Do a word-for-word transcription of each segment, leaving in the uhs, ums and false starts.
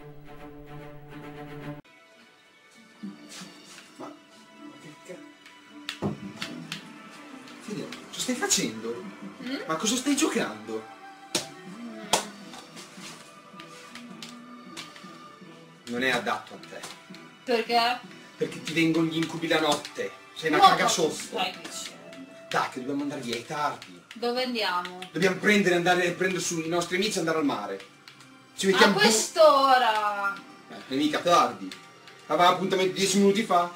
Ma, ma che cazzo? Fede, cosa stai facendo? Mm? Ma cosa stai giocando? Mm. Non è adatto a te. Perché? Perché ti vengono gli incubi la notte. Sei una No, cagasotto. stai dicendo? Dai, che dobbiamo andare via, è tardi. Dove andiamo? Dobbiamo prendere, andare, prendere su i nostri amici e andare al mare. Ci A mettiamo... quest'ora! Eh, è mica tardi. Aveva appuntamento dieci minuti fa.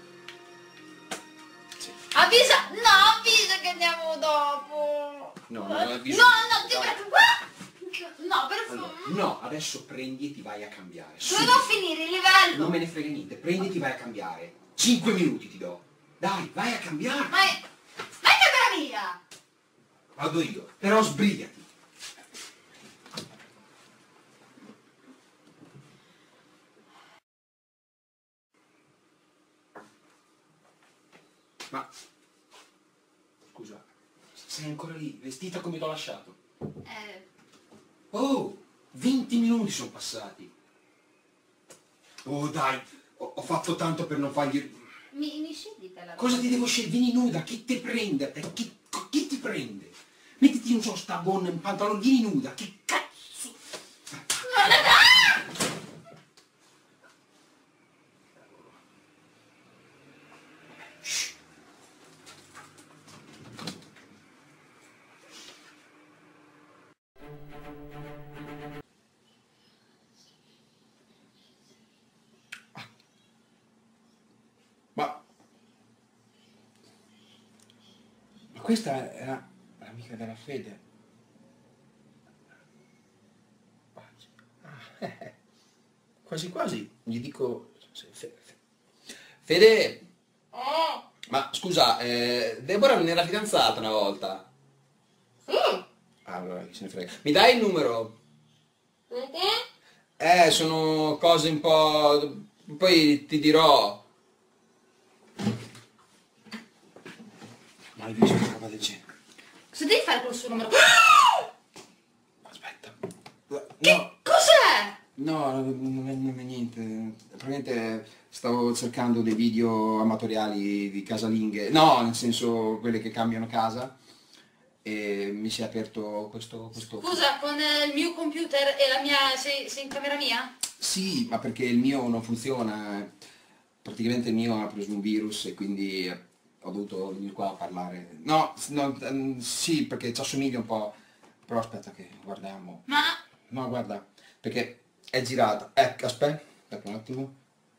Sì. Avvisa! No, avvisa che andiamo dopo! No, non avviso. No, no, ti prego! No, per favore! Allora, no, adesso prendi e ti vai a cambiare. Dove devo finire il livello? Non me ne frega niente, prendi e ti vai a cambiare. Cinque minuti ti do. Dai, vai a cambiare. Ma è... Ma è camera mia! Vado io, però sbrigati. Ma... Scusa, sei ancora lì, vestita come t'ho lasciato? Eh... Oh, venti minuti sono passati. Oh dai, ho, ho fatto tanto per non fargli... Mi, mi scegli te la roba? Cosa ti devo scegliere? Vieni nuda, chi ti prende? Eh, Chi, chi ti prende? Mettiti, non so, sta gonna, un pantalone, vieni nuda, che cazzo? Non è vero! Shh. Ma... Ma questa era l'amica della Fede. Ah, eh, quasi quasi gli dico... Fede! Oh! Ma scusa, eh, Deborah non era fidanzata una volta? Sì! Allora, chi se ne frega. Mi dai il numero? Perché? Eh, sono cose un po'... Poi ti dirò... Mai visto una roba del genere. Cosa devi fare col suo numero? Aspetta. Che No, cos'è? no, non è, non è niente. Probabilmente stavo cercando dei video amatoriali di casalinghe. No, nel senso quelle che cambiano casa. E mi si è aperto questo... questo... Scusa, con eh, il mio computer e la mia... Sei, sei in camera mia? Sì, ma perché il mio non funziona. Praticamente il mio ha preso un virus e quindi ho dovuto venire qua a parlare. No, no, mm, sì, perché ci assomiglia un po'. Però aspetta che guardiamo. Ma... No, guarda, perché è girata. Ecco, aspetta, aspetta un attimo.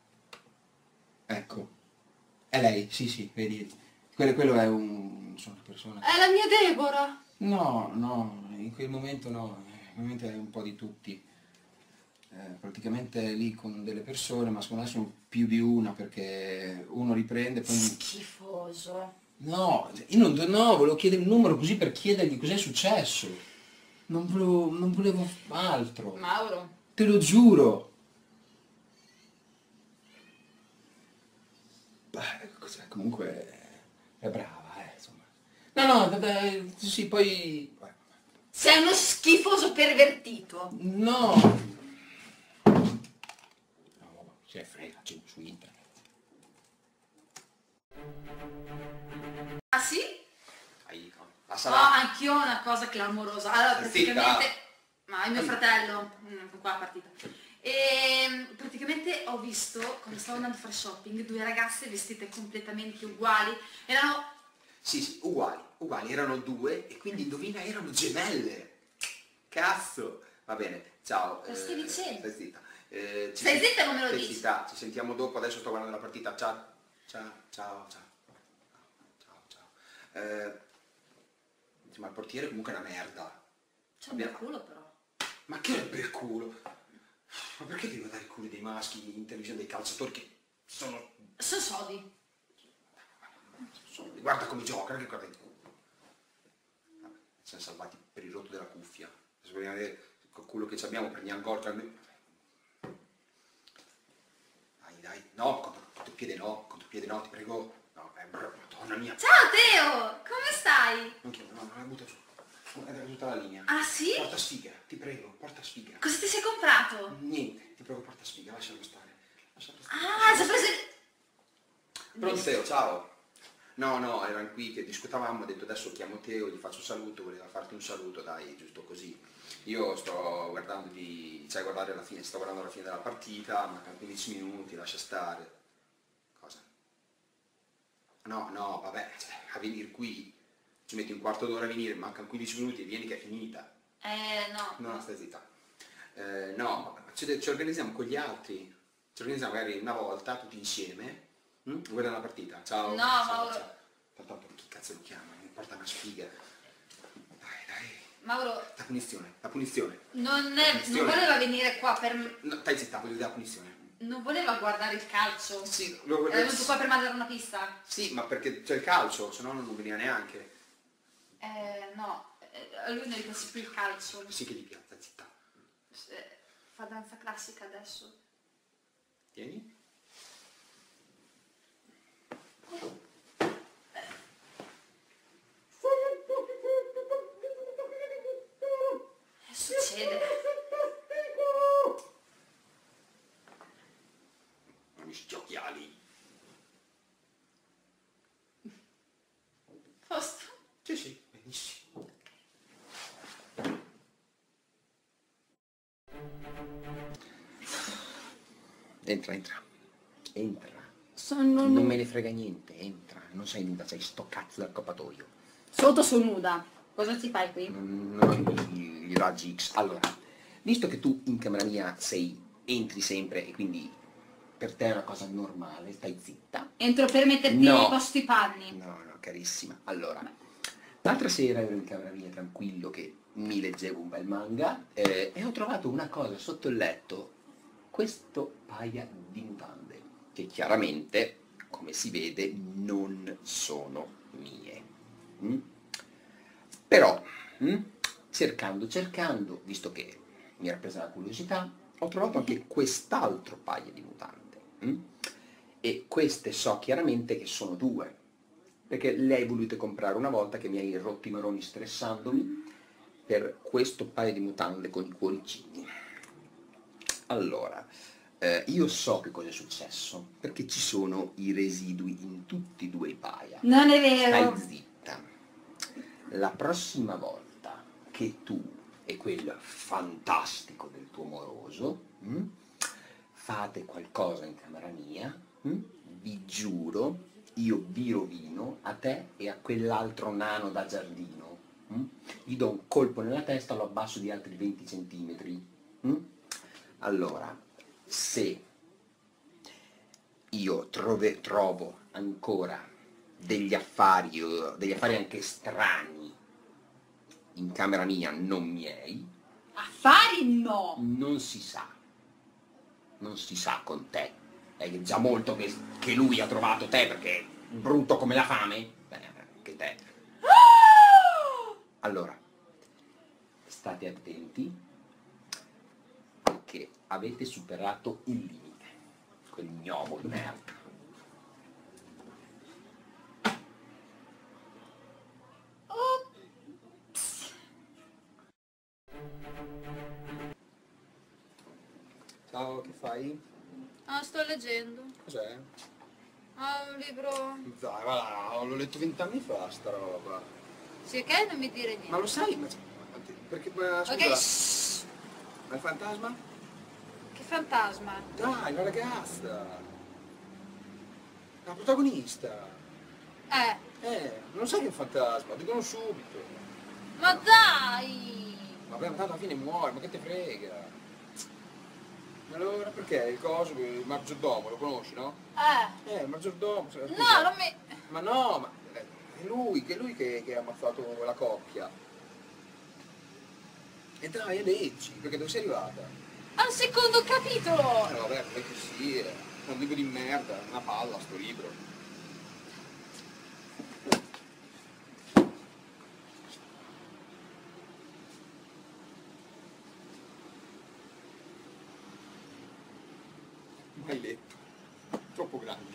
Ecco. È lei, sì, sì, vedi. Quello, quello è un... sono una persona. È la mia Deborah! No, no, in quel momento no. In quel momento è un po' di tutti. Eh, praticamente lì con delle persone, ma secondo me sono più di una perché uno riprende poi... Schifoso. No, io non, no, volevo chiedere il numero così per chiedergli cos'è successo. Non volevo, non volevo altro. Mauro. Te lo giuro. Beh, cos'è? Comunque è brava, eh, insomma. No, no, vabbè, sì, poi... Sei uno schifoso pervertito. No. Se ne frega, c'è su internet. Ah sì? Dai, no. La No, sarà... anch'io ho una cosa clamorosa. Allora, praticamente... Zitta. Ma è mio fratello, mm, qua è partita. E praticamente ho visto, quando stavo andando a fare shopping, due ragazze vestite completamente uguali. Erano... Sì, sì, uguali, uguali, erano due e quindi indovina, erano gemelle. Cazzo! Va bene, ciao. Cosa stai dicendo? Stai zitta. Eh, ci Stai sen- zitta e non me lo stai dici? zitta, ci sentiamo dopo, adesso sto guardando la partita. Ciao, ciao, ciao, ciao. Ciao, ciao. Eh, ma il portiere comunque è una merda. C'è un bel culo però. Ma che è per culo? Ma perché devo dare i culi dei maschi in televisione, dei calciatori che sono... Sono sodi. sono- Guarda come giocano, che guarda... Vabbè, siamo salvati per il rotto della cuffia. Se vogliamo vedere col culo che abbiamo, prendiamo gol. Dai, dai, no, contropiede no, contropiede no, ti prego. No, è bravo, madonna mia. Ciao Teo! Come stai? Non chiedo, no, non la butta giù. È tutta la linea. Ah sì? Porta sfiga, ti prego, porta sfiga. Cosa ti sei comprato? Niente, ti prego, porta sfiga, lascialo stare. Lascialo stare. Ah, già preso il... Pronto Teo, ciao. No, no, erano qui che discutavamo, ho detto adesso chiamo Teo, gli faccio un saluto, voleva farti un saluto, dai, giusto così. Io sto guardando di, cioè guardare alla fine, sto guardando alla fine della partita, mancano quindici minuti, lascia stare. Cosa? No, no, vabbè, cioè, a venire qui, ci metti un quarto d'ora a venire, mancano quindici minuti e vieni che è finita. Eh, no. No, stai zitta. Eh, no, ci, ci organizziamo con gli altri, ci organizziamo magari una volta, tutti insieme, hm? Guardiamo la partita, ciao. No, ciao, Mauro. ciao. Tanto chi cazzo lo chiama? Mi porta una sfiga. Dai, dai. Mauro, La punizione, la punizione. non, è, non Punizione. voleva venire qua per... No, stai zitta, voglio dire la punizione. Non voleva guardare il calcio. Sì, lo, È venuto qua per mandare una pista. sì, ma perché c'è il calcio, se no non veniva neanche. Eh, no, eh, a lui non gli piace più il calcio. Sì che gli piace, zitta. Eh, fa danza classica adesso. Vieni. Che succede? Non mi occhiali. Posto? Sì, sì, benissimo. Entra, entra. Entra. Sono Non me ne frega niente, entra. Non sei nuda, sei sto cazzo del coppatoio. Sotto sono nuda. Cosa ci fai qui? Non ho i, i raggi X. Allora, visto che tu in camera mia sei, entri sempre e quindi per te è una cosa normale, stai zitta. Entro per metterti No. nei posti panni. No, no, carissima. Allora, l'altra sera ero in camera mia tranquillo che mi leggevo un bel manga eh, e ho trovato una cosa sotto il letto, questo paia di mutande, che chiaramente, come si vede, non sono mie. Mm? Però, mm, cercando, cercando, visto che mi era presa la curiosità, ho trovato anche quest'altro paio di mutande. Mm? E queste so chiaramente che sono due, perché le hai volute comprare una volta che mi hai rotto i maroni stressandomi per questo paio di mutande con i cuoricini. Allora, eh, io so che cosa è successo, perché ci sono i residui in tutti e due i paia. Non è vero. Stai zitta. La prossima volta che tu e quel fantastico del tuo moroso mh, fate qualcosa in camera mia, mh, vi giuro, io vi rovino a te e a quell'altro nano da giardino. Mh? Gli do un colpo nella testa, lo abbasso di altri venti centimetri. Mh? Allora, se io trove, trovo ancora degli affari, degli affari anche strani in camera mia, non miei, Affari no. non si sa, non si sa con te, è già molto che, che lui ha trovato te perché è brutto come la fame, beh, anche te. Allora, state attenti perché avete superato il limite, quel gnomo di merda. Ciao, che fai? Ah, sto leggendo. Cos'è? Ah, un libro... Dai, va là, l'ho letto vent'anni fa sta roba. Sì, ok? Non mi dire niente. Ma lo sai? Ma, perché, ma, scusa, Ok, shh. ma il fantasma? Che fantasma. Dai, una ragazza! La protagonista! Eh, Eh, non sai che è un fantasma, dicono subito. ma dai! Vabbè, ma tanto alla fine muore, ma che te frega? Allora, perché il coso, il maggiordomo, lo conosci, no? Eh, Eh, il maggiordomo... se- no, non mi... Ma no, ma è lui, che è lui che, che ha ammazzato la coppia. E dai, leggi, perché dove sei arrivata? Al secondo capitolo! Eh vabbè, non è che sì, è un libro di merda, una palla sto libro. Mai letto, troppo grande.